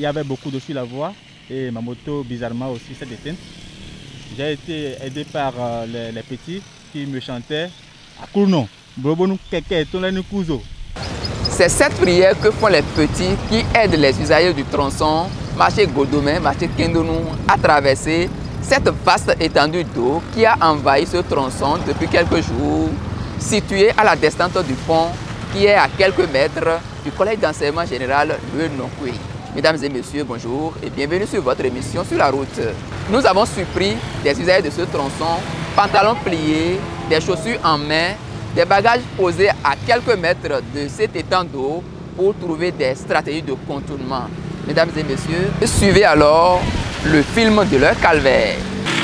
y avait beaucoup d'eau sur la voie et ma moto bizarrement aussi s'est éteinte. J'ai été aidé par les petits qui me chantaient à Kournon. C'est cette prière que font les petits qui aident les usagers du tronçon marché Godomé, marché Kendonou à traverser cette vaste étendue d'eau qui a envahi ce tronçon depuis quelques jours, situé à la descente du pont qui est à quelques mètres du collège d'enseignement général Le Nokwe. Mesdames et messieurs, bonjour et bienvenue sur votre émission Sur la route. Nous avons surpris des usagers de ce tronçon, pantalons pliés, des chaussures en main, des bagages posés à quelques mètres de cet étang d'eau pour trouver des stratégies de contournement. Mesdames et messieurs, suivez alors le film de leur calvaire.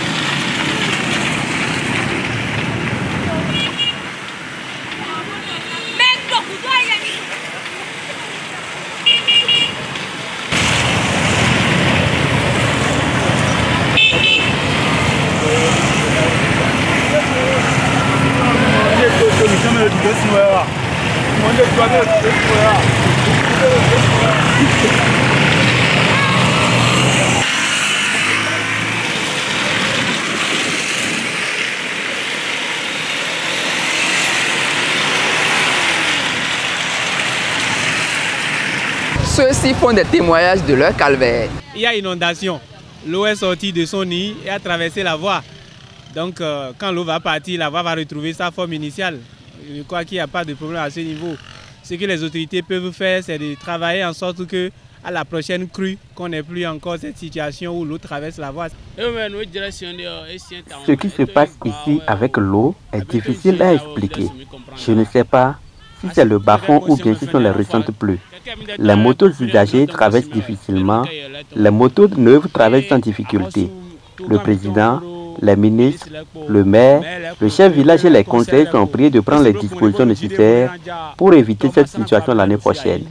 Ceux-ci font des témoignages de leur calvaire. Il y a inondation. L'eau est sortie de son nid et a traversé la voie. Donc quand l'eau va partir, la voie va retrouver sa forme initiale. Je crois qu'il n'y a pas de problème à ce niveau. Ce que les autorités peuvent faire, c'est de travailler en sorte que à la prochaine crue, qu'on n'ait plus encore cette situation où l'eau traverse la voie. Ce qui se passe ici avec l'eau est difficile à expliquer. Je ne sais pas si c'est le bas-fond ou bien si ce sont les récentes pluies. Les motos usagées traversent difficilement, les motos neuves traversent sans difficulté. Le président, les ministres, le maire, le chef village et les conseils sont priés de prendre les dispositions nécessaires pour éviter cette situation l'année prochaine.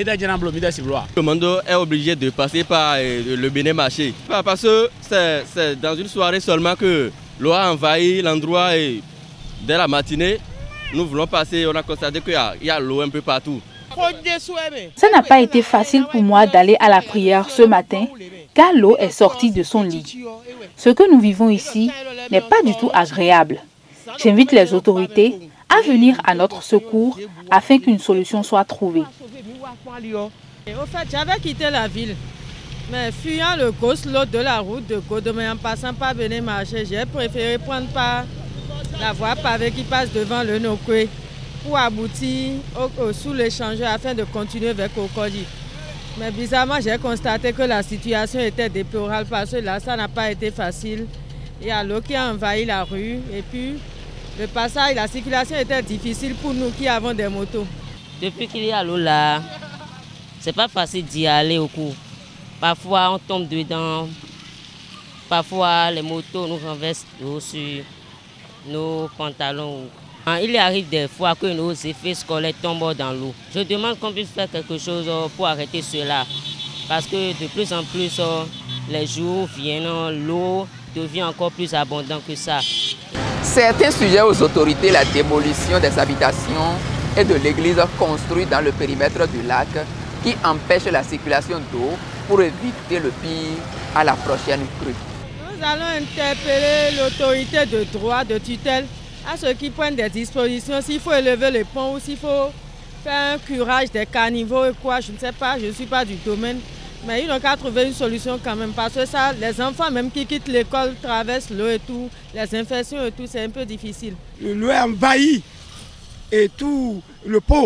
Le monde est obligé de passer par le Bénin marché. Parce que c'est dans une soirée seulement que l'eau a envahi l'endroit et dès la matinée, nous voulons passer, on a constaté qu'il y a l'eau un peu partout. Ça n'a pas été facile pour moi d'aller à la prière ce matin, car l'eau est sortie de son lit. Ce que nous vivons ici n'est pas du tout agréable. J'invite les autorités à venir à notre secours afin qu'une solution soit trouvée. Au fait, j'avais quitté la ville, mais fuyant le go-slow de la route de Godomé en passant par Bénin marché, j'ai préféré prendre par la voie pavée qui passe devant le Nokwe pour aboutir sous l'échangeur afin de continuer vers Kokodi. Mais bizarrement, j'ai constaté que la situation était déplorable parce que là, ça n'a pas été facile. Il y a l'eau qui a envahi la rue et puis le passage, la circulation était difficile pour nous qui avons des motos. Depuis qu'il y a l'eau là, c'est pas facile d'y aller au cours. Parfois, on tombe dedans. Parfois, les motos nous renversent l'eau sur nos pantalons. Il arrive des fois que nos effets scolaires tombent dans l'eau. Je demande qu'on puisse faire quelque chose pour arrêter cela. Parce que de plus en plus, les jours viennent, l'eau devient encore plus abondante que ça. Certains suggèrent aux autorités la démolition des habitations et de l'église construite dans le périmètre du lac qui empêche la circulation d'eau pour éviter le pire à la prochaine crue. Nous allons interpeller l'autorité de droit, de tutelle, à ceux qui prennent des dispositions, s'il faut élever les ponts ou s'il faut faire un curage des caniveaux et quoi, je ne sais pas, je ne suis pas du domaine. Mais ils n'ont qu'à trouver une solution quand même, parce que ça, les enfants même qui quittent l'école traversent l'eau et tout, les infections et tout, c'est un peu difficile. L'eau est envahie et tout le pont.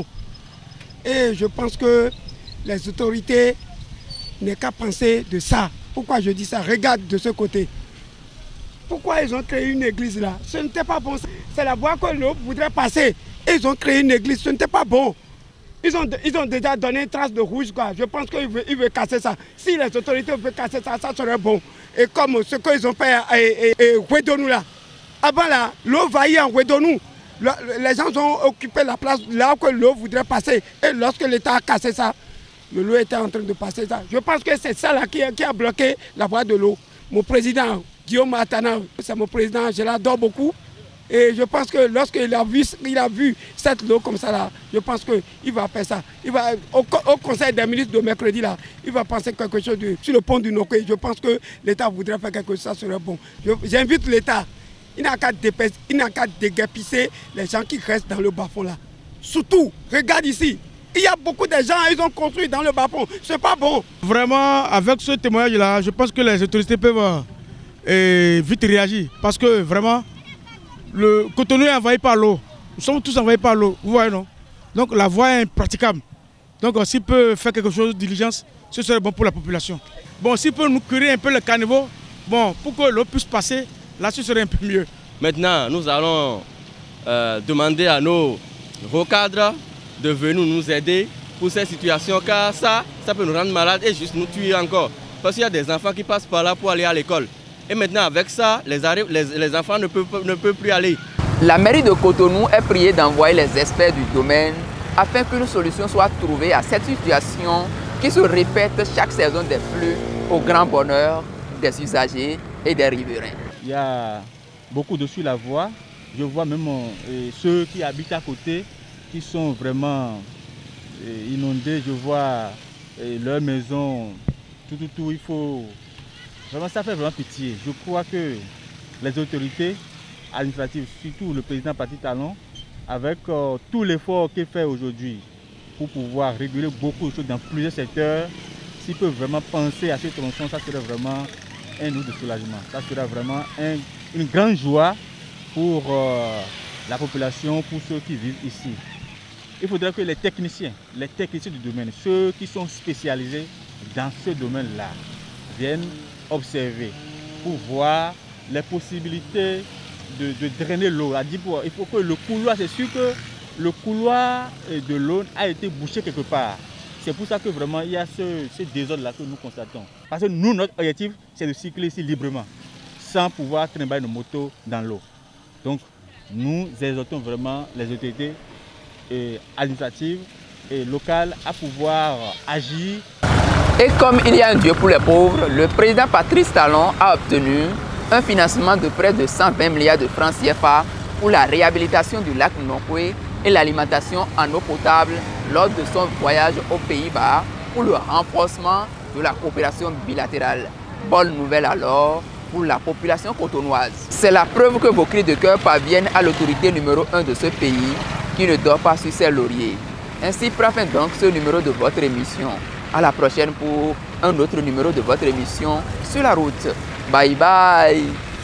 Et je pense que les autorités n'ont qu'à penser de ça. Pourquoi je dis ça? Regarde de ce côté. Pourquoi ils ont créé une église là? Ce n'était pas bon. C'est la voie que l'eau voudrait passer. Et ils ont créé une église. Ce n'était pas bon. Ils ont déjà donné une trace de rouge, quoi. Je pense qu'ils veulent casser ça. Si les autorités veulent casser ça, ça serait bon. Et comme ce qu'ils ont fait à Ouedonou là. Avant là, l'eau envahit en Ouedonou. Les gens ont occupé la place là où l'eau voudrait passer. Et lorsque l'État a cassé ça, l'eau était en train de passer ça. Je pense que c'est ça là qui a bloqué la voie de l'eau. Mon président, Guillaume Atana, c'est mon président, je l'adore beaucoup. Et je pense que lorsqu'il a vu cette eau comme ça là, je pense qu'il va faire ça. Il va, au conseil des ministres de mercredi là, il va penser quelque chose sur le pont du Noké. Je pense que l'État voudrait faire quelque chose, ça serait bon. J'invite l'État, il n'a qu'à déguerpisser les gens qui restent dans le bas-fond là. Surtout, regarde ici, il y a beaucoup de gens, ils ont construit dans le bas-fond, c'est pas bon. Vraiment, avec ce témoignage là, je pense que les autorités peuvent vite réagir. Parce que vraiment, le Cotonou est envahi par l'eau. Nous sommes tous envahis par l'eau, vous voyez non? Donc la voie est impraticable. Donc s'il peut faire quelque chose de diligence, ce serait bon pour la population. Bon, s'il peut nous curer un peu le caniveau, bon, pour que l'eau puisse passer, là ce serait un peu mieux. Maintenant, nous allons demander à nos recadres de venir nous aider pour cette situation, car ça peut nous rendre malades et juste nous tuer encore. Parce qu'il y a des enfants qui passent par là pour aller à l'école. Et maintenant, avec ça, les enfants ne peuvent plus aller. La mairie de Cotonou est priée d'envoyer les experts du domaine afin qu'une solution soit trouvée à cette situation qui se répète chaque saison des pluies au grand bonheur des usagers et des riverains. Il y a beaucoup d'eau sur la voie. Je vois même ceux qui habitent à côté qui sont vraiment inondés. Je vois leurs maisons, tout, il faut... Vraiment, ça fait vraiment pitié. Je crois que les autorités administratives, surtout le président Patrice Talon, avec tout l'effort qu'il fait aujourd'hui pour pouvoir réguler beaucoup de choses dans plusieurs secteurs, s'il peut vraiment penser à ces tronçons, ça serait vraiment un outil de soulagement. Ça serait vraiment une grande joie pour la population, pour ceux qui vivent ici. Il faudrait que les techniciens du domaine, ceux qui sont spécialisés dans ce domaine-là, viennent observer pour voir les possibilités de drainer l'eau. Il faut que le couloir, c'est sûr que le couloir de l'eau a été bouché quelque part. C'est pour ça que vraiment il y a ce désordre-là que nous constatons. Parce que nous, notre objectif, c'est de circuler ici librement, sans pouvoir trimballer nos motos dans l'eau. Donc, nous exhortons vraiment les autorités administratives et locales à pouvoir agir. Et comme il y a un Dieu pour les pauvres, le président Patrice Talon a obtenu un financement de près de 120 milliards de francs CFA pour la réhabilitation du lac Nokwe et l'alimentation en eau potable lors de son voyage aux Pays-Bas pour le renforcement de la coopération bilatérale. Bonne nouvelle alors pour la population cotonoise. C'est la preuve que vos cris de cœur parviennent à l'autorité numéro 1 de ce pays qui ne dort pas sur ses lauriers. Ainsi prend fin donc ce numéro de votre émission. À la prochaine pour un autre numéro de votre émission Sur la route. Bye bye.